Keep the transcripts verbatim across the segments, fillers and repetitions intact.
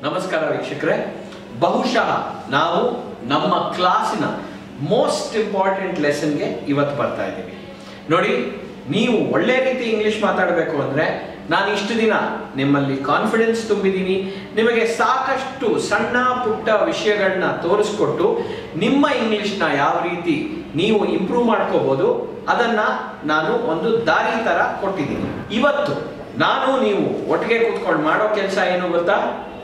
ನಮಸ್ಕಾರ ವೀಕ್ಷಕರೇ, ಬಹುಶಃ ನಾವು ನಮ್ಮ ಕ್ಲಾಸಿನ ಮೋಸ್ಟ್ ಇಂಪಾರ್ಟೆಂಟ್ ಲೆಸನ್ಗೆ ಇವತ್ತು ಬರ್ತಾ ಇದ್ದೀವಿ. ನೋಡಿ, ನೀವು ಒಳ್ಳೆ ರೀತಿ ಇಂಗ್ಲಿಷ್ ಮಾತಾಡಬೇಕು ಅಂದರೆ ನಾನು ಇಷ್ಟು ದಿನ ನಿಮ್ಮಲ್ಲಿ ಕಾನ್ಫಿಡೆನ್ಸ್ ತುಂಬಿದ್ದೀನಿ. ನಿಮಗೆ ಸಾಕಷ್ಟು ಸಣ್ಣ ಪುಟ್ಟ ವಿಷಯಗಳನ್ನ ತೋರಿಸ್ಕೊಟ್ಟು ನಿಮ್ಮ ಇಂಗ್ಲಿಷ್ನ ಯಾವ ರೀತಿ ನೀವು ಇಂಪ್ರೂವ್ ಮಾಡ್ಕೋಬಹುದು ಅದನ್ನ ನಾನು ಒಂದು ದಾರಿ ತರ ಕೊಟ್ಟಿದ್ದೀನಿ. ಇವತ್ತು ನಾನು ನೀವು ಒಟ್ಟಿಗೆ ಕೂತ್ಕೊಂಡು ಮಾಡೋ ಕೆಲಸ ಏನು ಗೊತ್ತಾ?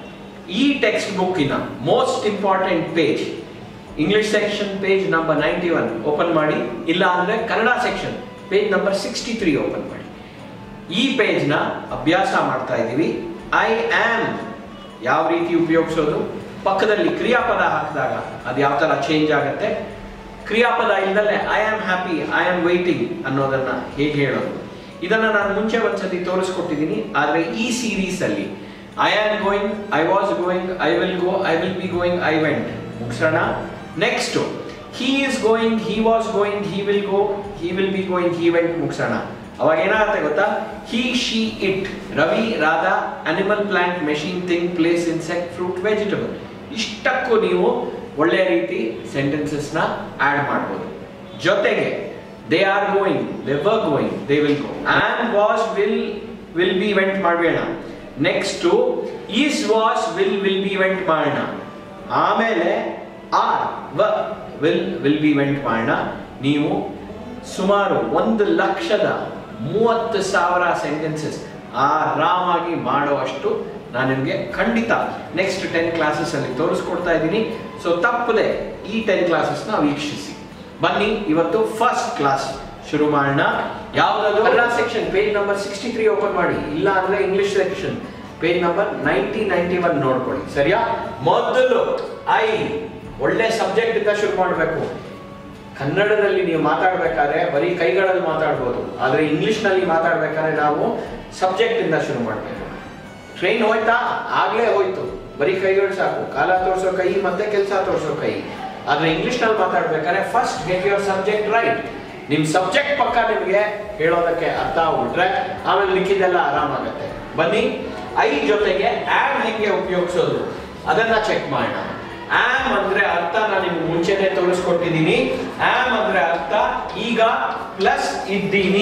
ಈ ಟೆಕ್ಸ್ಟ್ ಬುಕ್ಕಿನ most important page, English section page number ninety one open ಮಾಡಿ, ಇಲ್ಲ ಅಂದ್ರೆ Kannada section page number sixty three open ಮಾಡಿ. ಈ ಪೇಜ್ನ ಅಭ್ಯಾಸ ಮಾಡ್ತಾ ಇದ್ದೀವಿ. ಐ ಆಮ್ ಯಾವ ರೀತಿ ಉಪಯೋಗಿಸೋದು, ಪಕ್ಕದಲ್ಲಿ ಕ್ರಿಯಾಪದ ಹಾಕಿದಾಗ ಅದು ಯಾವ ತರ ಚೇಂಜ್ ಆಗುತ್ತೆ, ಕ್ರಿಯಾಪದ ಇಲ್ಲದಲ್ಲೇ I am happy, I am waiting ಅನ್ನೋದನ್ನ ಹೇಗೆ ಹೇಳೋದು, ಇದನ್ನ ನಾನು ಮುಂಚೆ ಒಂದ್ಸತಿ ತೋರಿಸ್ಕೊಟ್ಟಿದ್ದೀನಿ. ಆದ್ರೆ ಈ ಸೀರೀಸ್ ಅಲ್ಲಿ I am going, I was going, I will go, I will be going, I went ಮುಗಿಸೋಣ. Next he is going, he was going, he will go, he will be going, he went ಮುಗಿಸೋಣ. ಅವಾಗ ಏನಾಗುತ್ತೆ ಗೊತ್ತಾ? He, she, it, Ravi, Radha, animal, plant, machine, thing, place, insect, fruit, vegetable, ಇಷ್ಟಕ್ಕೂ ನೀವು ಒಳ್ಳೆ ರೀತಿ sentences ನ ಆಡ್ ಮಾಡಬಹುದು. ಜೊತೆಗೆ they are going, they were going, they will go, am, was, will, will be, went ಮಾಡಬೇಡ. Next is, was, will, will be, went ಮಾಡೋಣ. ಆಮೇಲೆ ಆರ್, ವ, ವಿಲ್, ವಿಲ್ ಬಿ, ವೆಂಟ್ ಮಾಡೋಣ. ನೀವು ಸುಮಾರು ಒಂದು ಲಕ್ಷದ ಮೂವತ್ತು ಸಾವಿರ ಸೆಂಟೆನ್ಸಸ್ ಆರಾಮಾಗಿ ಮಾಡುವಷ್ಟು ನಾನು ನಿಮಗೆ ಖಂಡಿತ ನೆಕ್ಸ್ಟ್ ಟೆನ್ ಕ್ಲಾಸಸ್ ಅಲ್ಲಿ ತೋರಿಸ್ಕೊಡ್ತಾ ಇದ್ದೀನಿ. ಸೊ ತಪ್ಪದೆ ಈ ಟೆನ್ ಕ್ಲಾಸಸ್ ನ ವೀಕ್ಷಿಸಿ. ಬನ್ನಿ, ಇವತ್ತು ಫಸ್ಟ್ ಕ್ಲಾಸ್ ಶುರು ಮಾಡೋಣ. ಯಾವ್ದಾದ್ರು Kannada section page number sixty three open ಮಾಡಿ, ಇಲ್ಲ ಅಂದ್ರೆ English section page number ninety ninety one ನೋಡ್ಕೊಳ್ಳಿ. ಸರಿಯಾ? ಮೊದಲು ಐ, ಒಳ್ಳೆ ಸಬ್ಜೆಕ್ಟ್ ಇಂದ ಶುರು ಮಾಡಬೇಕು. ಕನ್ನಡದಲ್ಲಿ ನೀವು ಮಾತಾಡ್ಬೇಕಾದ್ರೆ ಬರೀ ಕೈಗಳಲ್ಲಿ ಮಾತಾಡ್ಬೋದು, ಆದ್ರೆ ಇಂಗ್ಲಿಷ್ ನಲ್ಲಿ ಮಾತಾಡ್ಬೇಕಾದ್ರೆ ನಾವು ಸಬ್ಜೆಕ್ಟ್ ಇಂದ ಶುರು ಮಾಡ್ಬೇಕು. ಟ್ರೈನ್ ಹೋಯ್ತಾ? ಆಗ್ಲೇ ಹೋಯ್ತು, ಬರೀ ಕೈಗಳು ಸಾಕು, ಕಾಲ ತೋರಿಸೋ ಕೈ ಮತ್ತೆ ಕೆಲಸ ತೋರಿಸೋ ಕೈ. ಆದ್ರೆ ಇಂಗ್ಲಿಷ್ ನಲ್ಲಿ ಮಾತಾಡ್ಬೇಕಾದ್ರೆ first get your subject right. ನಿಮ್ ಸಬ್ಜೆಕ್ಟ್ ಪಕ್ಕ ನಿಮ್ಗೆ ಹೇಳೋದಕ್ಕೆ ಅರ್ಥ ಆಗ್ಬಿಟ್ರೆ ಆಮೇಲೆ ಲಿಕ್ಕಿದೆಲ್ಲ ಆರಾಮಾಗತ್ತೆ. ಬನ್ನಿ, ಐ ಜೊತೆಗೆ ಆಮ್ ಹೆಂಗೆ ಉಪಯೋಗಿಸೋದು ಅದನ್ನ ಚೆಕ್ ಮಾಡೋಣ. ಆಮ್ ಅಂದ್ರೆ ಅರ್ಥ ನಾನು ನಿಮ್ಗೆ ಮುಂಚೆನೆ ತೋರಿಸ್ಕೊಟ್ಟಿದ್ದೀನಿ. ಆಮ್ ಅಂದ್ರೆ ಅರ್ಥ ಈಗ ಪ್ಲಸ್ ಇದ್ದೀನಿ.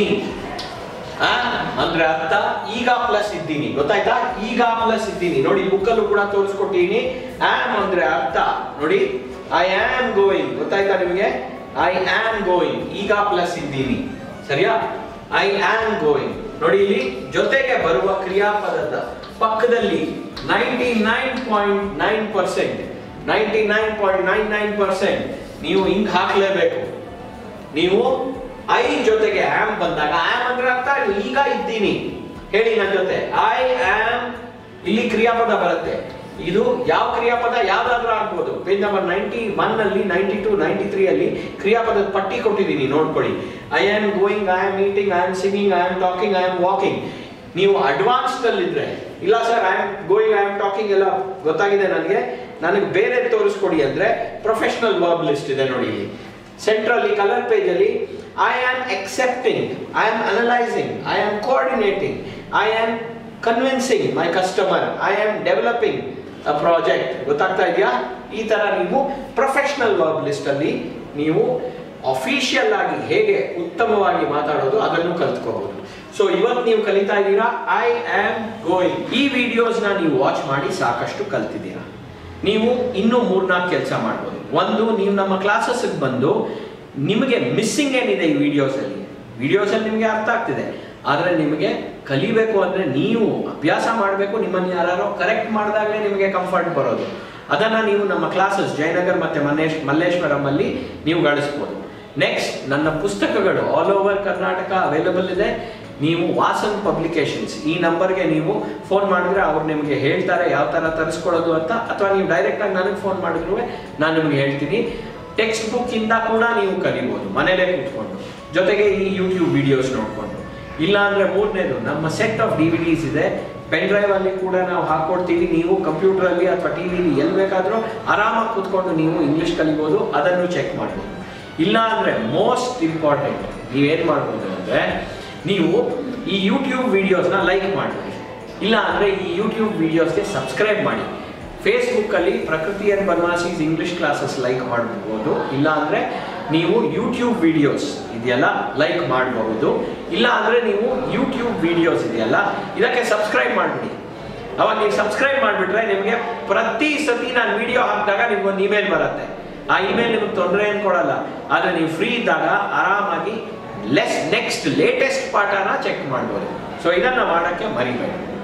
ಆಮ್ ಅಂದ್ರೆ ಅರ್ಥ ಈಗ ಪ್ಲಸ್ ಇದ್ದೀನಿ. ಗೊತ್ತಾಯ್ತಾ? ಈಗ ಪ್ಲಸ್ ಇದ್ದೀನಿ. ನೋಡಿ, ಬುಕ್ಕಲ್ಲೂ ಕೂಡ ತೋರಿಸ್ಕೊಟ್ಟಿದ್ದೀನಿ. ಆಮ್ ಅಂದ್ರೆ ಅರ್ಥ ನೋಡಿ, ಐ ಆಮ್ ಗೋಯಿಂಗ್. ಗೊತ್ತಾಯ್ತಾ ನಿಮಗೆ? ಐ ಆಮ್ ಗೋಯಿಂಗ್, ಈಗ ಪ್ಲಸ್ ಇದ್ದೀನಿ. ಸರಿಯಾ? I am going. ನೋಡಿ, ಇಲ್ಲಿ ಜೊತೆಗೆ ಬರುವ ಕ್ರಿಯಾಪದದ ಪಕ್ಕದಲ್ಲಿ ninety nine point nine percent ninety nine point nine nine percent ನೀವು ಹಿಂಗ್ ಹಾಕ್ಲೇಬೇಕು. ನೀವು ಐ ಜೊತೆಗೆ ಆಮ್ ಬಂದಾಗ, ಆಮ್ ಅಂದ್ರೆ ಅರ್ಥ ಈಗ ಇದ್ದೀನಿ. ಹೇಳಿ ನನ್ನ ಜೊತೆ, ಐ ಆಮ್. ಇಲ್ಲಿ ಕ್ರಿಯಾಪದ ಬರುತ್ತೆ. ಇದು ಯಾವ ಕ್ರಿಯಾಪದ? ಯಾವ್ದಾದ್ರೂ ಆಗ್ಬೋದು. ಪೇಜ್ ನಂಬರ್ ನೈಂಟಿ ಒನ್ ಅಲ್ಲಿ, ನೈಂಟಿ ಟು ನೈಂಟಿ ತ್ರೀ ಅಲ್ಲಿ ಕ್ರಿಯಾಪದದ ಪಟ್ಟಿ ಕೊಟ್ಟಿದ್ದೀನಿ, ನೋಡ್ಕೊಳ್ಳಿ. I am going, I am eating, I am singing, I am talking, I am walking. ನೀವು ಅಡ್ವಾನ್ಸ್ ಅಲ್ಲಿ ಇದ್ರೆ, ಇಲ್ಲ sir I am going, I am talking ಎಲ್ಲ ಗೊತ್ತಾಗಿದೆ ನನಗೆ, ನನಗೆ ಬೇರೆ ತೋರಿಸ್ಕೊಡಿ ಅಂದ್ರೆ ಪ್ರೊಫೆಷನಲ್ ವರ್ಬ್ ಲಿಸ್ಟ್ ಇದೆ ನೋಡಿ. ಸೆಂಟ್ರಲ್ಲಿ ಕಲರ್ ಪೇಜ್ ಅಲ್ಲಿ I am accepting, I am analysing, I am coordinating, I am convincing my customer, I am developing a project. ಗೊತ್ತಾಗ್ತಾ ಇದೆಯಾ? ಈ ತರ ನೀವು ಪ್ರೊಫೆಷನಲ್ ವರ್ಬ್ ಲಿಸ್ಟ್ ಅಲ್ಲಿ ನೀವು ಅಫಿಷಿಯಲ್ ಆಗಿ ಹೇಗೆ ಉತ್ತಮವಾಗಿ ಮಾತಾಡೋದು ಅದನ್ನು ಕಲ್ತ್ಕೋಬಹುದು. ಸೊ ಇವತ್ತು ನೀವು ಕಲಿತಾ ಇದ್ದೀರಾ ಐ ಆಮ್ ಗೋಯಿಂಗ್. ಈ ವಿಡಿಯೋಸ್ ನ ನೀವು ವಾಚ್ ಮಾಡಿ ಸಾಕಷ್ಟು ಕಲ್ತಿದ್ದೀರಾ. ನೀವು ಇನ್ನೂ ಮೂರ್ನಾಲ್ಕು ಕೆಲಸ ಮಾಡ್ಬೋದು. ಒಂದು, ನೀವು ನಮ್ಮ ಕ್ಲಾಸಸ್ ಬಂದು ನಿಮಗೆ ಮಿಸ್ಸಿಂಗ್ ಏನಿದೆ ಈ ವಿಡಿಯೋಸ್ ಅಲ್ಲಿ, ವಿಡಿಯೋಸ್ ಅಲ್ಲಿ ನಿಮಗೆ ಅರ್ಥ ಆಗ್ತಿದೆ, ಆದ್ರೆ ನಿಮಗೆ ಕಲಿಬೇಕು ಅಂದ್ರೆ ನೀವು ಅಭ್ಯಾಸ ಮಾಡಬೇಕು. ನಿಮ್ಮನ್ನು ಯಾರು ಕರೆಕ್ಟ್ ಮಾಡಿದಾಗಲೇ ನಿಮಗೆ ಕಂಫರ್ಟ್ ಬರೋದು. ಅದನ್ನ ನೀವು ನಮ್ಮ ಕ್ಲಾಸಸ್ ಜಯನಗರ್ ಮತ್ತೆ ಮಲ್ಲೇಶ್ ಮಲ್ಲೇಶ್ವರಂ ಅಲ್ಲಿ ನೀವು ಗಳಿಸ್ಬೋದು. ನೆಕ್ಸ್ಟ್, ನನ್ನ ಪುಸ್ತಕಗಳು ಆಲ್ ಓವರ್ ಕರ್ನಾಟಕ ಅವೈಲಬಲ್ ಇದೆ. ನೀವು ವಾಸನ್ ಪಬ್ಲಿಕೇಶನ್ಸ್ ಈ ನಂಬರ್ಗೆ ನೀವು ಫೋನ್ ಮಾಡಿದ್ರೆ ಅವ್ರು ನಿಮಗೆ ಹೇಳ್ತಾರೆ ಯಾವ ತರ ತರಿಸ್ಕೊಳ್ಳೋದು ಅಂತ, ಅಥವಾ ನೀವು ಡೈರೆಕ್ಟ್ ಆಗಿ ನನಗೆ ಫೋನ್ ಮಾಡಿದ್ರು ನಾನು ನಿಮ್ಗೆ ಹೇಳ್ತೀನಿ. ಟೆಕ್ಸ್ಟ್ ಬುಕ್ ಇಂದ ಕೂಡ ನೀವು ಕಲಿಬಹುದು ಮನೇಲೆ ಕೂತ್ಕೊಂಡು, ಜೊತೆಗೆ ಈ ಯೂಟ್ಯೂಬ್ ವಿಡಿಯೋಸ್ ನೋಡ್ಕೊಂಡು. ಇಲ್ಲ ಅಂದ್ರೆ ಮೂರನೇದು, ನಮ್ಮ set of D V Ds ಇದೆ, ಪೆನ್ ಡ್ರೈವ್ ಅಲ್ಲಿ ಕೂಡ ನಾವು ಹಾಕೊಡ್ತೀವಿ. ನೀವು ಕಂಪ್ಯೂಟರ್ ಅಲ್ಲಿ ಅಥವಾ ಟಿವಿಲಿ ಎಲ್ಲಿ ಬೇಕಾದ್ರೂ ಆರಾಮಾಗಿ ಕೂತ್ಕೊಂಡು ನೀವು ಇಂಗ್ಲಿಷ್ ಕಲಿಬಹುದು, ಅದನ್ನು ಚೆಕ್ ಮಾಡ್ಬೋದು. ಇಲ್ಲ ಅಂದ್ರೆ ಮೋಸ್ಟ್ ಇಂಪಾರ್ಟೆಂಟ್ ನೀವೇನ್ ಮಾಡ್ಬೋದು ಅಂದ್ರೆ, ನೀವು ಈ ಯೂಟ್ಯೂಬ್ ವಿಡಿಯೋಸ್ನ ಲೈಕ್ ಮಾಡಿ, ಇಲ್ಲ ಅಂದ್ರೆ ಈ ಯೂಟ್ಯೂಬ್ ವಿಡಿಯೋಸ್ಗೆ ಸಬ್ಸ್ಕ್ರೈಬ್ ಮಾಡಿ. ಫೇಸ್ಬುಕ್ಕಲ್ಲಿ Prakruti and Banavasi's English classes like ಮಾಡಬಹುದು, ಇಲ್ಲ ಅಂದರೆ ನೀವು ಯೂಟ್ಯೂಬ್ ವಿಡಿಯೋಸ್ ಇದೆಯಲ್ಲ ಲೈಕ್ ಮಾಡಬಹುದು, ಇಲ್ಲ ಅಂದರೆ ನೀವು ಯೂಟ್ಯೂಬ್ ವಿಡಿಯೋಸ್ ಇದೆಯಲ್ಲ ಇದಕ್ಕೆ ಸಬ್ಸ್ಕ್ರೈಬ್ ಮಾಡಿಬಿಡಿ. ಅವಾಗ ನೀವು ಸಬ್ಸ್ಕ್ರೈಬ್ ಮಾಡಿಬಿಟ್ರೆ ನಿಮಗೆ ಪ್ರತಿ ಸತಿ ನಾನು ವಿಡಿಯೋ ಹಾಕಿದಾಗ ನಿಮ್ಗೊಂದು ಇಮೇಲ್ ಬರುತ್ತೆ. ಆ ಇಮೇಲ್ ನಿಮಗೆ ತೊಂದರೆ ಏನು ಕೊಡಲ್ಲ, ಆದರೆ ನೀವು ಫ್ರೀ ಇದ್ದಾಗ ಆರಾಮಾಗಿ ಲೆಸ್ ನೆಕ್ಸ್ಟ್ ಲೇಟೆಸ್ಟ್ ಪಾಠನ ಚೆಕ್ ಮಾಡ್ಬೋದು. ಸೊ ಇದನ್ನು ಮಾಡೋಕ್ಕೆ ಮರಿಬೇಡಿ.